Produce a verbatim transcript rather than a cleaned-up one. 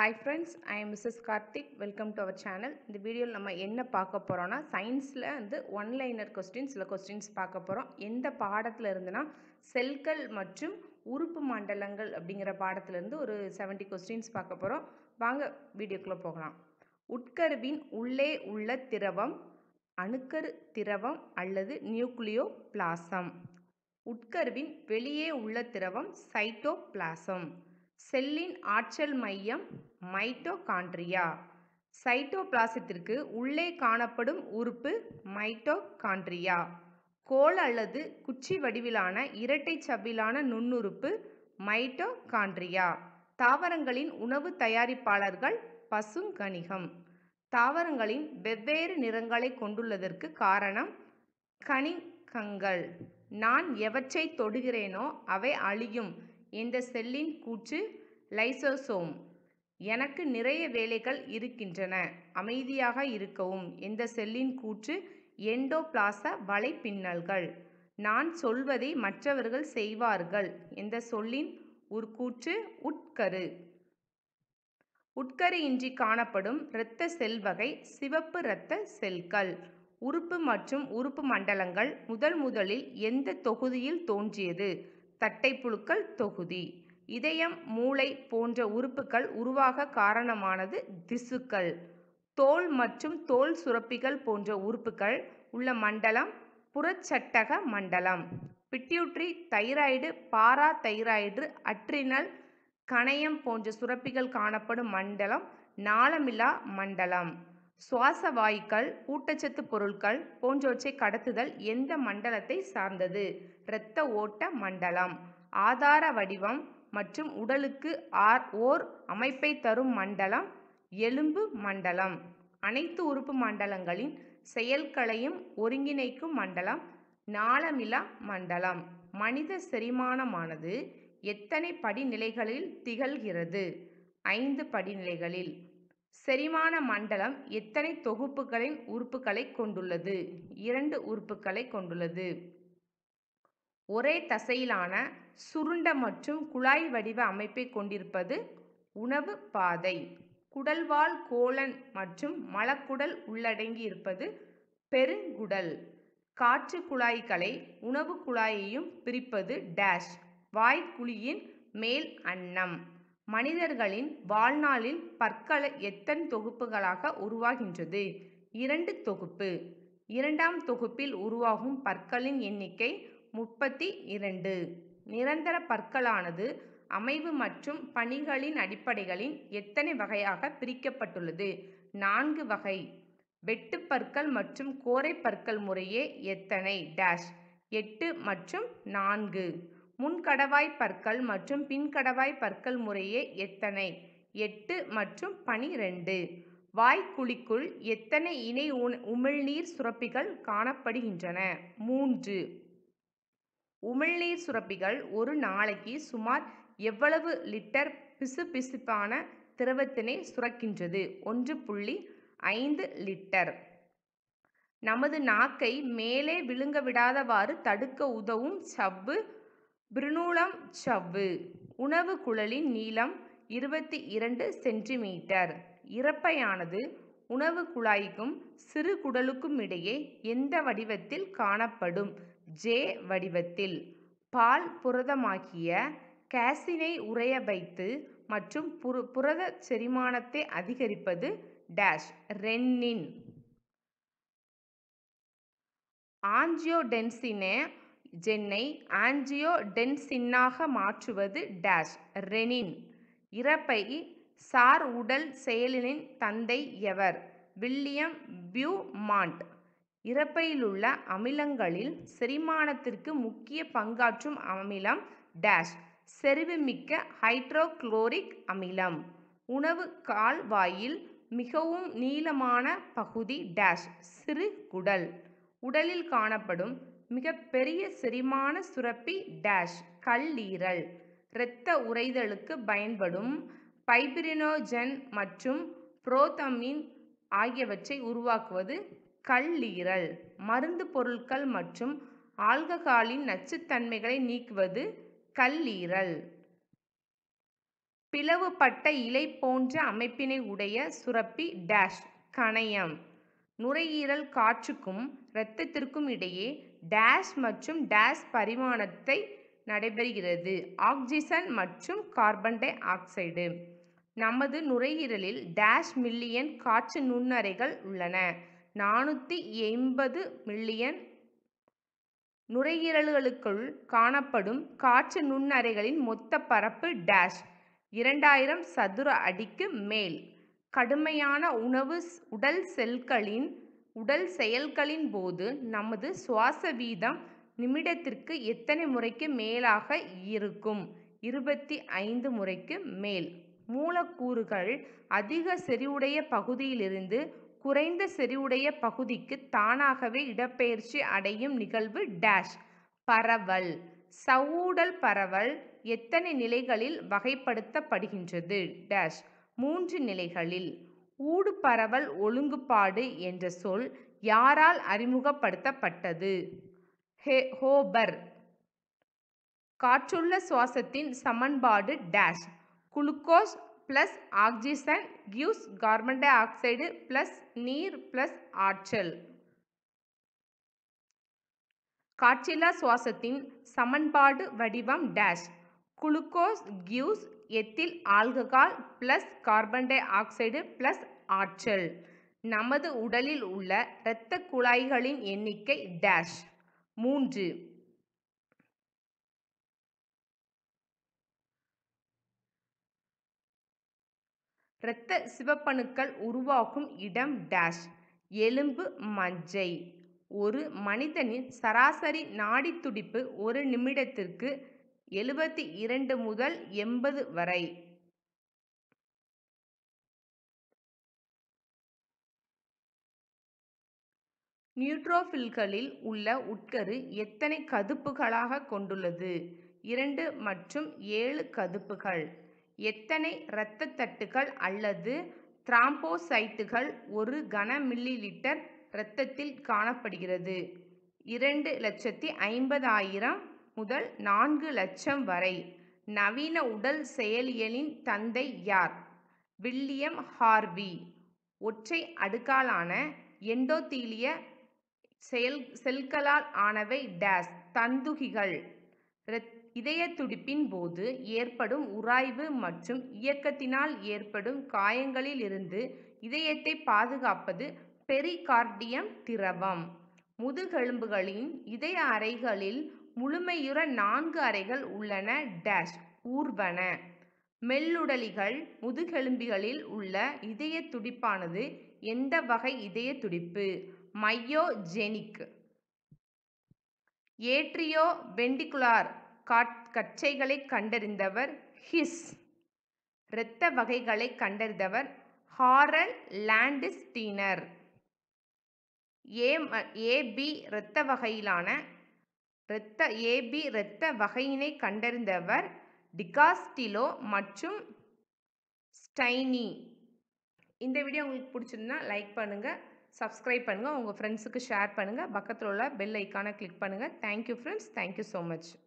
Hi friends, I am Missus Karthik. Welcome to our channel. இந்த வீடியோவில் நம்ம என்ன பார்க்க போகிறோம்னா சயின்ஸில் வந்து ஒன்லைனர் கொஸ்டின்ஸ் சில கொஸ்டின்ஸ் பார்க்க போகிறோம். எந்த பாடத்தில் இருந்துன்னா செல்கள் மற்றும் உறுப்பு மண்டலங்கள் அப்படிங்கிற பாடத்திலிருந்து ஒரு செவன்ட்டி கொஸ்டின்ஸ் பார்க்க போகிறோம். வாங்க வீடியோக்குள்ளே போகலாம். உட்கருவின் உள்ளே உள்ள திரவம் அணுக்கரு திரவம் அல்லது நியூக்ளியோ பிளாசம். உட்கருவின் வெளியே உள்ள திரவம் சைட்டோபிளாசம். செல்லின் ஆற்றல் மையம் மைட்டோகாண்ட்ரியா. சைட்டோபிளாசத்திற்கு உள்ளே காணப்படும் உறுப்பு மைட்டோகாண்ட்ரியா. கோள் அல்லது குச்சி வடிவிலான இரட்டை சவ்விலான நுண்ணுறுப்பு மைட்டோகாண்ட்ரியா. தாவரங்களின் உணவு தயாரிப்பாளர்கள் பசுங்கணிகம். தாவரங்களின் வெவ்வேறு நிறங்களை கொண்டுள்ளதற்கு காரணம் கணிகங்கள். நான் எவற்றை தொடுகிறேனோ அவை அழியும் என்ற செல்லின் கூற்று லைசோசோம். எனக்கு நிறைய வேலைகள் இருக்கின்றன, அமைதியாக இருக்கவும் என்ற செல்லின் கூற்று எண்டோபிளாச வலைப்பின்னல்கள். நான் சொல்வதை மற்றவர்கள் செய்வார்கள் என்ற சொல்லின் ஒரு கூற்று உட்கரு. உட்கரு இன்றி காணப்படும் இரத்த செல் வகை சிவப்பு இரத்த செல்கள். உறுப்பு மற்றும் உறுப்பு மண்டலங்கள் முதல் முதலில் எந்த தொகுதியில் தோன்றியது? தட்டைப்புழுக்கள் தொகுதி. இதயம் மூளை போன்ற உறுப்புகள் உருவாக காரணமானது திசுக்கள். தோல் மற்றும் தோல் சுரப்பிகள் போன்ற உறுப்புகள் உள்ள மண்டலம் புறச்சட்டக மண்டலம். Pituitary thyroid parathyroid adrenal கணையம் போன்ற சுரப்பிகள் காணப்படும் மண்டலம் நாளமிலா மண்டலம். சுவாச வாயுக்கள் ஊட்டச்சத்து பொருட்கள் போன்றவற்றை கடத்துதல் எந்த மண்டலத்தை சார்ந்தது? இரத்த ஓட்ட மண்டலம். ஆதார வடிவம் மற்றும் உடலுக்கு ஓர் அமைப்பை தரும் மண்டலம் எலும்பு மண்டலம். அனைத்து உறுப்பு மண்டலங்களின் செயல்களையும் ஒருங்கிணைக்கும் மண்டலம் நாளமிலா மண்டலம். மனித செரிமானமானது எத்தனை படிநிலைகளில் திகழ்கிறது? ஐந்து படிநிலைகளில். செரிமான மண்டலம் எத்தனை தொகுப்புகளின் உறுப்புகளை கொண்டுள்ளது? இரண்டு உறுப்புகளை கொண்டுள்ளது. ஒரே தசையிலான சுருண்ட மற்றும் குழாய் வடிவ அமைப்பை கொண்டிருப்பது உணவு பாதை. குடல்வால் கோலன் மற்றும் மலக்குடல் உள்ளடங்கி இருப்பது பெருங்குடல். காற்று குழாய்களை உணவு குழாயையும் பிரிப்பது டேஷ் வாய்க்குழியின் மேல் அன்னம். மனிதர்களின் வாழ்நாளில் பற்கள் எத்தனை தொகுப்புகளாக உருவாகின்றது? இரண்டு தொகுப்பு. இரண்டாம் தொகுப்பில் உருவாகும் பற்களின் எண்ணிக்கை முப்பத்தி இரண்டு. நிரந்தர பற்களானது அமைவு மற்றும் பணிகளின் அடிப்படைகளில் எத்தனை வகையாக பிரிக்கப்பட்டுள்ளது? நான்கு வகை. வெட்டுப்பற்கள் மற்றும் கோரை பற்கள் முறையே எத்தனை? டேஷ் எட்டு மற்றும் நான்கு. முன்கடவாய் பற்கள் மற்றும் பின்கடவாய் பற்கள் முறையே எத்தனை? எட்டு மற்றும் பனிரெண்டு. வாய்க்குழிக்குள் எத்தனை இணை உமிழ்நீர் சுரப்பிகள் காணப்படுகின்றன? மூன்று. உமிழ்நீர் சுரப்பிகள் ஒரு நாளைக்கு சுமார் எவ்வளவு லிட்டர் பிசுபிசுப்பான திரவத்தினை சுரக்கின்றது? ஒன்று புள்ளி ஐந்து லிட்டர். நமது நாக்கை மேலே விழுங்க விடாதவாறு தடுக்க உதவும் சவ்வு பிருணூலம் சவ்வு. உணவு குழலின் நீளம் இருபத்தி இரண்டு சென்டிமீட்டர். இரைப்பையானது உணவு குழாய்க்கும் சிறு குடலுக்கும் இடையே எந்த வடிவத்தில் காணப்படும்? ஜே வடிவத்தில். பால் புரதமாகிய கேசினை உறைய வைத்து மற்றும் புரத செரிமானத்தை அதிகரிப்பது டேஷ் ரென்னின். ஆஞ்சியோடென்சினே ஜென்னை ஆஞ்சியோடென்சின்னாக மாற்றுவது டேஷ் ரெனின். இரைப்பை சார் உடல் செயலின் தந்தை எவர்? William Beaumont. இரைப்பையிலுள்ள அமிலங்களில் செரிமானத்திற்கு முக்கிய பங்காற்றும் அமிலம் டேஷ் செறிவுமிக்க ஹைட்ரோகுளோரிக் அமிலம். உணவு கால்வாயில் மிகவும் நீளமான பகுதி டேஷ் சிறு குடல். உடலில் காணப்படும் மிக பெரிய செரிமான சுரப்பி டேஷ் கல்லீரல். இரத்த உறைதலுக்கு பயன்படும் பைபிரினோஜன் மற்றும் புரோதமின் ஆகியவற்றை உருவாக்குவது கல்லீரல். மருந்து பொருட்கள் மற்றும் ஆல்கஹாலின் நச்சுத்தன்மைகளை நீக்குவது கல்லீரல். பிளவுபட்ட இலை போன்ற அமைப்பினை உடைய சுரப்பி டேஷ் கணையம். நுரையீரல் காற்றுக்கும் இரத்தத்திற்கும் இடையே டேஷ் மற்றும் டேஷ் பரிமாணத்தை நடைபெறுகிறது. ஆக்சிஜன் மற்றும் கார்பன் டை ஆக்சைடு. நமது நுரையீரலில் டேஷ் மில்லியன் காற்று நுண்ணறைகள் உள்ளன. நானூற்றி எண்பது மில்லியன் நுரையீரல்களுக்குள் காணப்படும் காற்று நுண்ணறைகளின் மொத்த பரப்பு டேஷ் இரண்டாயிரம் சதுர அடிக்கு மேல். கடுமையான உணவு உடல் செல்களின் உடல் செயல்களின் போது நமது சுவாச வீதம் நிமிடத்திற்கு எத்தனை முறைக்கு மேலாக இருக்கும்? இருபத்தி ஐந்து முறைக்கு மேல். மூலக்கூறுகள் அதிக செறிவுடைய பகுதியிலிருந்து குறைந்த செறிவுடைய பகுதிக்கு தானாகவே இடப்பெயர்ச்சி அடையும் நிகழ்வு டேஷ் பரவல். சவ்வூடல் பரவல் எத்தனை நிலைகளில் வகைப்படுத்தப்படுகின்றது? டேஷ் மூன்று நிலைகளில். ஊடு பரவல் ஒழுங்குபாடு என்ற சொல் யாரால் அறிமுகப்படுத்தப்பட்டது? ஹோபர். காற்றுள்ள சுவாசத்தின் சமன்பாடு dash glucose plus oxygen gives carbon dioxide plus நீர் பிளஸ் ஆற்றல். காற்றில்லா சுவாசத்தின் சமன்பாடு வடிவம் dash glucose gives ethyl alcohol plus carbon dioxide plus ஆற்றல். நமது உடலில் உள்ள இரத்த குழாய்களின் எண்ணிக்கை டேஷ் மூன்று. இரத்த சிவப்பணுக்கள் உருவாகும் இடம் டேஷ் எலும்பு மஜ்ஜை. ஒரு மனிதனின் சராசரி நாடி துடிப்பு ஒரு நிமிடத்திற்கு எழுபத்தி இரண்டு முதல் எண்பது வரை. நியூட்ரோபில்களில் உள்ள உட்கரு எத்தனை கதுப்புகளாக கொண்டுள்ளது? இரண்டு மற்றும் ஏழு கதுப்புகள். எத்தனை இரத்த தட்டுகள் அல்லது திராம்போசைட்டுகள் ஒரு கன மில்லி லிட்டர் இரத்தத்தில் காணப்படுகிறது? இரண்டு லட்சத்தி ஐம்பதாயிரம் முதல் நான்கு லட்சம் வரை. நவீன உடல் செயலியலின் தந்தை யார்? William Harvey. ஒற்றை அடுக்காலான எண்டோதீலிய செயல் செல்களால் ஆனவை டேஷ் தந்துகிகள். இதய துடிப்பின் போது ஏற்படும் உராய்வு மற்றும் இயக்கத்தினால் ஏற்படும் காயங்களில் இருந்து இதயத்தை பாதுகாப்பது பெரிகார்டியம் திரவம். முதுகெலும்புகளின் இதய அறைகளில் முழுமையுற நான்கு அறைகள் உள்ளன டேஷ் ஊர்வன. மெல்லுடலிகள் முதுகெலும்பிகளில் உள்ள இதய துடிப்பானது எந்த வகை இதய துடிப்பு? மையோஜெனிக். ஏட்ரியோ வென்டிகுலார் கற்றைகளை கண்டறிந்தவர் ஹிஸ். இரத்த வகைகளை கண்டறிந்தவர் ஹாரல் லாண்டிஸ்டீனர். ஏ பி இரத்த வகையிலான இரத்த ஏ பி இரத்த வகையினை கண்டறிந்தவர் டிகாஸ்டிலோ மற்றும் ஸ்டைனி. இந்த வீடியோ உங்களுக்கு பிடிச்சிருந்தா லைக் பண்ணுங்கள், சப்ஸ்கிரைப் பண்ணுங்கள், உங்கள் ஃப்ரெண்ட்ஸுக்கு ஷேர் பண்ணுங்கள், பக்கத்தில் உள்ள பெல் ஐக்கானை கிளிக் பண்ணுங்கள். Thank you friends, thank you so much.